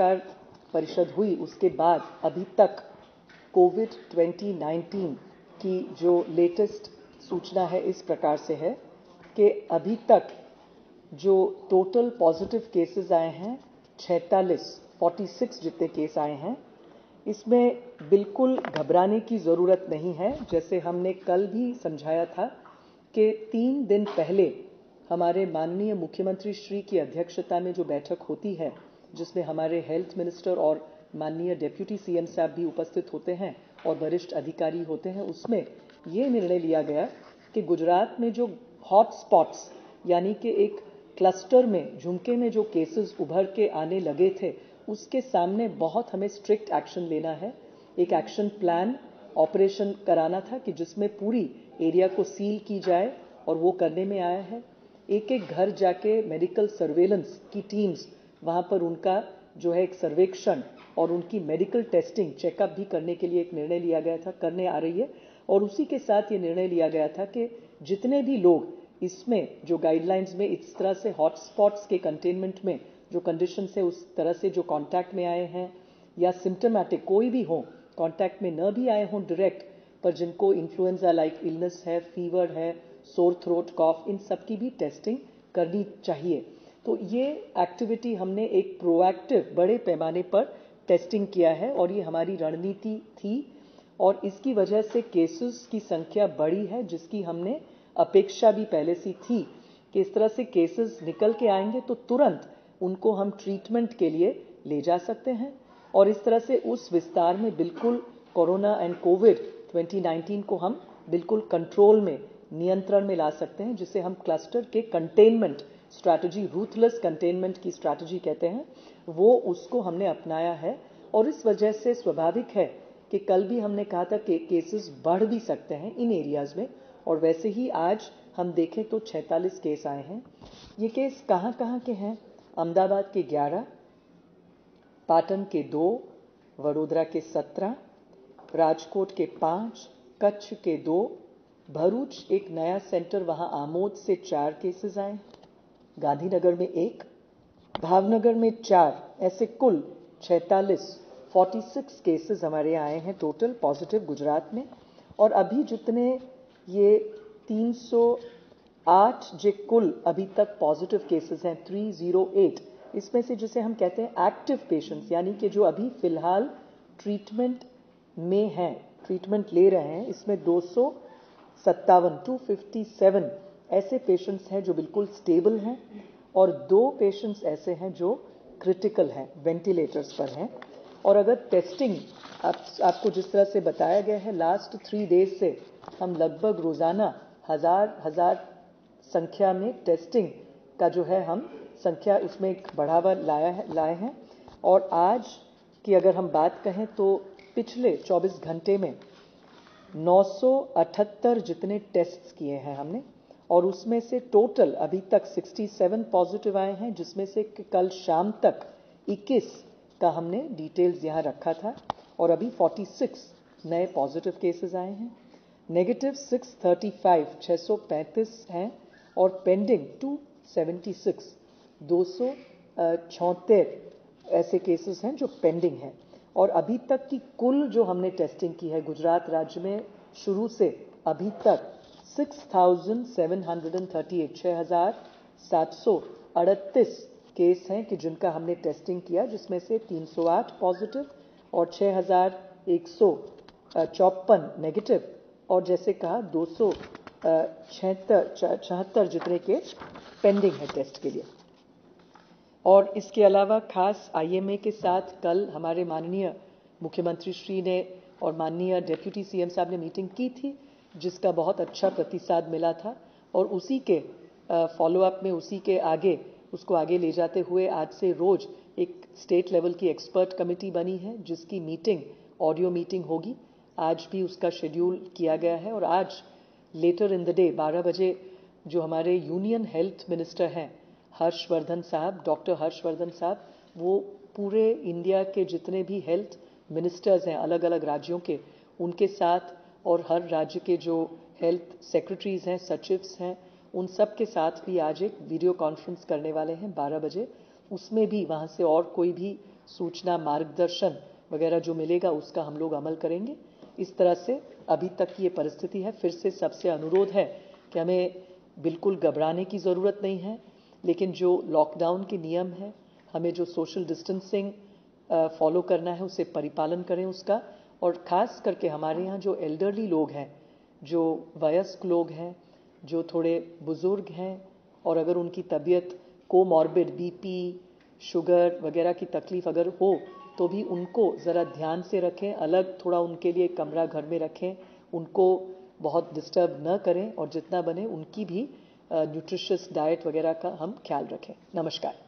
पत्रकार परिषद हुई उसके बाद अभी तक कोविड 2019 की जो लेटेस्ट सूचना है इस प्रकार से है कि अभी तक जो टोटल पॉजिटिव केसेस आए हैं 46 जितने केस आए हैं, इसमें बिल्कुल घबराने की ज़रूरत नहीं है। जैसे हमने कल भी समझाया था कि 3 दिन पहले हमारे माननीय मुख्यमंत्री श्री की अध्यक्षता में जो बैठक होती है, जिसमें हमारे हेल्थ मिनिस्टर और माननीय डेप्यूटी सीएम साहब भी उपस्थित होते हैं और वरिष्ठ अधिकारी होते हैं, उसमें ये निर्णय लिया गया कि गुजरात में जो हॉट स्पॉट्स यानी कि एक क्लस्टर में झुमके में जो केसेस उभर के आने लगे थे, उसके सामने बहुत हमें स्ट्रिक्ट एक्शन लेना है। एक एक्शन प्लान ऑपरेशन कराना था कि जिसमें पूरी एरिया को सील की जाए और वो करने में आया है। एक एक घर जाके मेडिकल सर्वेलेंस की टीम्स वहां पर उनका जो है एक सर्वेक्षण और उनकी मेडिकल टेस्टिंग चेकअप भी करने के लिए एक निर्णय लिया गया था, करने आ रही है। और उसी के साथ ये निर्णय लिया गया था कि जितने भी लोग इसमें जो गाइडलाइंस में इस तरह से हॉटस्पॉट्स के कंटेनमेंट में जो कंडीशन है उस तरह से जो कांटेक्ट में आए हैं या सिम्टोमेटिक कोई भी हो, कांटेक्ट में न भी आए हों डायरेक्ट, पर जिनको इन्फ्लुएंजा लाइक इलनेस है, फीवर है, सोर थ्रोट, कॉफ, इन सब की भी टेस्टिंग करनी चाहिए। तो ये एक्टिविटी हमने एक प्रोएक्टिव बड़े पैमाने पर टेस्टिंग किया है और ये हमारी रणनीति थी और इसकी वजह से केसेस की संख्या बढ़ी है, जिसकी हमने अपेक्षा भी पहले से थी कि इस तरह से केसेस निकल के आएंगे तो तुरंत उनको हम ट्रीटमेंट के लिए ले जा सकते हैं और इस तरह से उस विस्तार में बिल्कुल कोरोना एंड कोविड 2019 को हम बिल्कुल कंट्रोल में, नियंत्रण में ला सकते हैं, जिसे हम क्लस्टर के कंटेनमेंट स्ट्रैटेजी, रूथलेस कंटेनमेंट की स्ट्रैटेजी कहते हैं, वो उसको हमने अपनाया है। और इस वजह से स्वाभाविक है कि कल भी हमने कहा था कि केसेस बढ़ भी सकते हैं इन एरियाज में, और वैसे ही आज हम देखें तो 46 केस आए हैं। ये केस कहाँ कहाँ के हैं? अहमदाबाद के 11, पाटन के 2, वडोदरा के 17, राजकोट के 5, कच्छ के 2, भरूच एक नया सेंटर वहां आमोद से 4 केसेस आए, गांधीनगर में 1, भावनगर में 4, ऐसे कुल 46 केसेस हमारे यहाँ आए हैं टोटल पॉजिटिव गुजरात में। और अभी जितने ये 308 जो कुल अभी तक पॉजिटिव केसेस हैं 308, इसमें से जिसे हम कहते हैं एक्टिव पेशेंट्स यानी कि जो अभी फिलहाल ट्रीटमेंट में हैं, ट्रीटमेंट ले रहे हैं, इसमें 257 ऐसे पेशेंट्स हैं जो बिल्कुल स्टेबल हैं और 2 पेशेंट्स ऐसे हैं जो क्रिटिकल हैं, वेंटिलेटर्स पर हैं। और अगर टेस्टिंग आपको जिस तरह से बताया गया है, लास्ट 3 डेज से हम लगभग रोजाना हजार संख्या में टेस्टिंग का जो है हम संख्या उसमें एक बढ़ावा लाए हैं। और आज की अगर हम बात कहें तो पिछले 24 घंटे में 978 जितने टेस्ट्स किए हैं हमने, और उसमें से टोटल अभी तक 67 पॉजिटिव आए हैं, जिसमें से कल शाम तक 21 का हमने डिटेल्स यहाँ रखा था और अभी 46 नए पॉजिटिव केसेस आए हैं। नेगेटिव 635 हैं और पेंडिंग 276 ऐसे केसेस हैं जो पेंडिंग हैं। और अभी तक की कुल जो हमने टेस्टिंग की है गुजरात राज्य में शुरू से अभी तक 6,738 केस हैं कि जिनका हमने टेस्टिंग किया, जिसमें से 308 पॉजिटिव और 6,154 नेगेटिव, और जैसे कहा 276 जितने केस पेंडिंग है टेस्ट के लिए। और इसके अलावा खास आईएमए के साथ कल हमारे माननीय मुख्यमंत्री श्री ने और माननीय डेप्यूटी सीएम साहब ने मीटिंग की थी, जिसका बहुत अच्छा प्रतिसाद मिला था। और उसी के फॉलोअप में, उसी के आगे, उसको आगे ले जाते हुए आज से रोज एक स्टेट लेवल की एक्सपर्ट कमेटी बनी है, जिसकी मीटिंग ऑडियो मीटिंग होगी। आज भी उसका शेड्यूल किया गया है और आज लेटर इन द डे 12 बजे जो हमारे यूनियन हेल्थ मिनिस्टर हैं हर्षवर्धन साहब, डॉक्टर हर्षवर्धन साहब, वो पूरे इंडिया के जितने भी हेल्थ मिनिस्टर्स हैं अलग अलग राज्यों के, उनके साथ और हर राज्य के जो हेल्थ सेक्रेटरीज हैं, सचिव्स हैं, उन सब के साथ भी आज एक वीडियो कॉन्फ्रेंस करने वाले हैं 12 बजे। उसमें भी वहाँ से और कोई भी सूचना मार्गदर्शन वगैरह जो मिलेगा उसका हम लोग अमल करेंगे। इस तरह से अभी तक की ये परिस्थिति है। फिर से सबसे अनुरोध है कि हमें बिल्कुल घबराने की ज़रूरत नहीं है, लेकिन जो लॉकडाउन के नियम हैं, हमें जो सोशल डिस्टेंसिंग फॉलो करना है उसे परिपालन करें उसका। और ख़ास करके हमारे यहाँ जो एल्डरली लोग हैं, जो वयस्क लोग हैं, जो थोड़े बुज़ुर्ग हैं और अगर उनकी तबीयत कोमॉर्बिड बीपी शुगर वगैरह की तकलीफ़ अगर हो तो भी उनको ज़रा ध्यान से रखें, अलग थोड़ा उनके लिए कमरा घर में रखें, उनको बहुत डिस्टर्ब न करें और जितना बने उनकी भी न्यूट्रिशियस डाइट वगैरह का हम ख्याल रखें। नमस्कार।